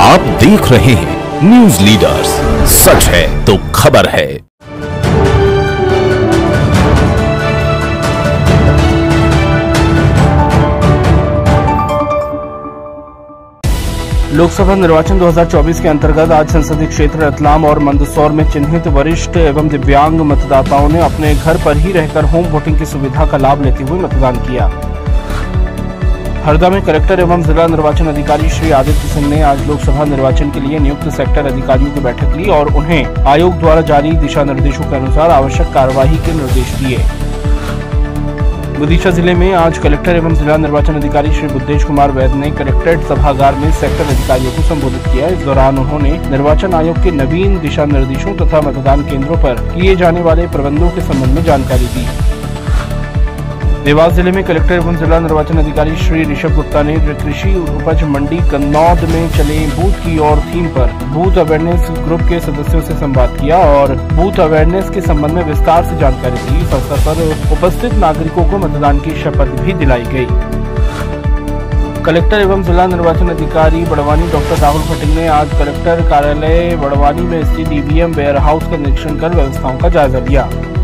आप देख रहे हैं न्यूज लीडर्स, सच है तो खबर है। लोकसभा निर्वाचन 2024 के अंतर्गत आज संसदीय क्षेत्र रतलाम और मंदसौर में चिन्हित वरिष्ठ एवं दिव्यांग मतदाताओं ने अपने घर पर ही रहकर होम वोटिंग की सुविधा का लाभ लेते हुए मतदान किया। हरदा में कलेक्टर एवं जिला निर्वाचन अधिकारी श्री आदित्य सिंह ने आज लोकसभा निर्वाचन के लिए नियुक्त सेक्टर अधिकारियों की बैठक ली और उन्हें आयोग द्वारा जारी दिशा निर्देशों के अनुसार आवश्यक कार्यवाही के निर्देश दिए। विदिशा जिले में आज कलेक्टर एवं जिला निर्वाचन अधिकारी श्री बुद्धेश कुमार वैद ने कलेक्ट्रेट सभागार में सेक्टर अधिकारियों को संबोधित किया। इस दौरान उन्होंने निर्वाचन आयोग के नवीन दिशा निर्देशों तथा मतदान केंद्रों पर किए जाने वाले प्रबंधों के संबंध में जानकारी दी। देवास जिले में कलेक्टर एवं जिला निर्वाचन अधिकारी श्री ऋषभ गुप्ता ने कृषि उपज मंडी कन्नौद में चले बूथ की ओर थीम पर बूथ अवेयरनेस ग्रुप के सदस्यों से संवाद किया और बूथ अवेयरनेस के संबंध में विस्तार से जानकारी दी। इस अवसर पर उपस्थित नागरिकों को मतदान की शपथ भी दिलाई गई। कलेक्टर एवं जिला निर्वाचन अधिकारी बड़वानी डॉक्टर राहुल फटिंग ने आज कलेक्टर कार्यालय बड़वानी में स्थित ईवीएम वेयर हाउस का निरीक्षण कर व्यवस्थाओं का जायजा लिया।